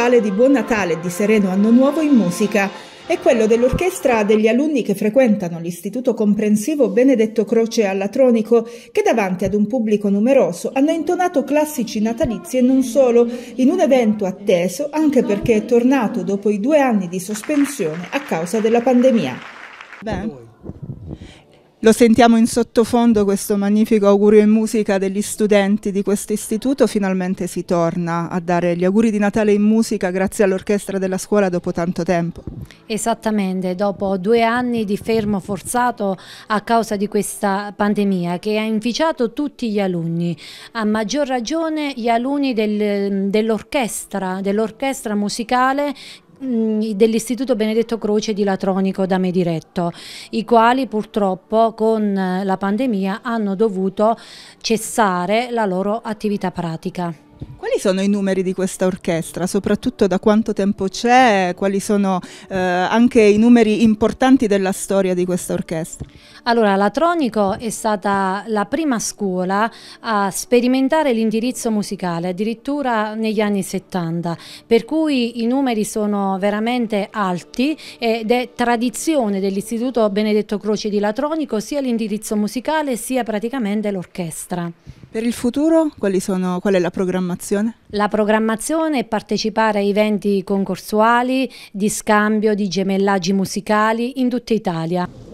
speciale di Buon Natale e di sereno anno nuovo in musica. È quello dell'orchestra degli alunni che frequentano l'Istituto Comprensivo Benedetto Croce a Latronico, che davanti ad un pubblico numeroso hanno intonato classici natalizi e non solo, in un evento atteso anche perché è tornato dopo i 2 anni di sospensione a causa della pandemia. Beh. Lo sentiamo in sottofondo, questo magnifico augurio in musica degli studenti di questo istituto. Finalmente si torna a dare gli auguri di Natale in musica grazie all'orchestra della scuola dopo tanto tempo. Esattamente, dopo 2 anni di fermo forzato a causa di questa pandemia che ha inficiato tutti gli alunni, a maggior ragione gli alunni dell'orchestra musicale dell'Istituto Benedetto Croce di Latronico da me diretto, i quali purtroppo con la pandemia hanno dovuto cessare la loro attività pratica. Quali sono i numeri di questa orchestra? Soprattutto da quanto tempo c'è? Quali sono anche i numeri importanti della storia di questa orchestra? Allora, Latronico è stata la prima scuola a sperimentare l'indirizzo musicale, addirittura negli anni 70, per cui i numeri sono veramente alti ed è tradizione dell'Istituto Benedetto Croce di Latronico sia l'indirizzo musicale sia praticamente l'orchestra. Per il futuro qual è la programmazione? La programmazione è partecipare a eventi concorsuali, di scambio, di gemellaggi musicali in tutta Italia.